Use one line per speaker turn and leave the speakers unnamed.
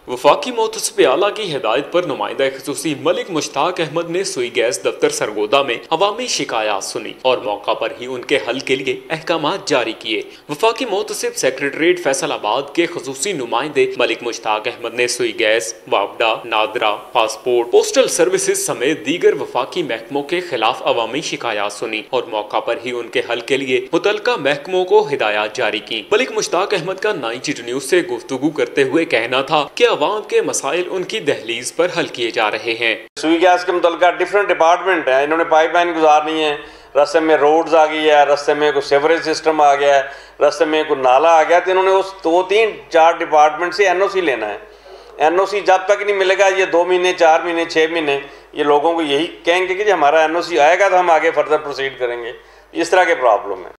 वफाकी मोहतसिब आला की हिदायत पर नुमाइंदा खुसूसी मलिक मुश्ताक अहमद ने सुई गैस दफ्तर सरगोदा में अवामी शिकायत सुनी और मौका पर ही उनके हल के लिए अहकामात जारी किए। वफाकी मोहतसिब सेक्रेटरीट फैसलाबाद के खुसूसी नुमाइंदे मलिक मुश्ताक अहमद ने Sui gas, Wapda, NADRA, passport, postal services समेत दीगर वफाकी महकमों के खिलाफ अवामी शिकायत सुनी और मौका पर ही उनके हल के लिए मुतलका महकमों को हिदायत जारी की। मलिक मुश्ताक अहमद का 9 न्यूज से गुफ्तगू करते हुए कहना था कि अवाम के मसाइल उनकी दहलीज पर हल किए जा रहे हैं।
सुई गैस के मुतल्लिका डिफरेंट डिपार्टमेंट है, इन्होंने पाइपलाइन गुजारनी है, रास्ते में रोड्स आ गई है, रास्ते में कोई सीवरेज सिस्टम आ गया है, रास्ते में कोई नाला आ गया, तो इन्होंने उस 2-3-4 डिपार्टमेंट से एनओसी लेना है। एनओसी जब तक नहीं मिलेगा, ये 2 महीने, 4 महीने, 6 महीने, ये लोगों को यही कहेंगे कि हमारा एनओसी आएगा तो हम आगे फर्दर प्रोसीड करेंगे। इस तरह के प्रॉब्लम है।